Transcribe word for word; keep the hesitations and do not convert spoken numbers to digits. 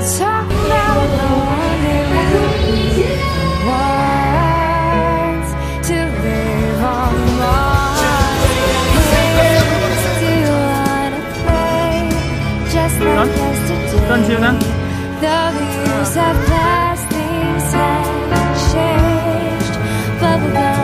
talk about the one day we want to live on Mars. Hey, do you wanna play just like yesterday? The views have passed, things have changed. Bubblegum.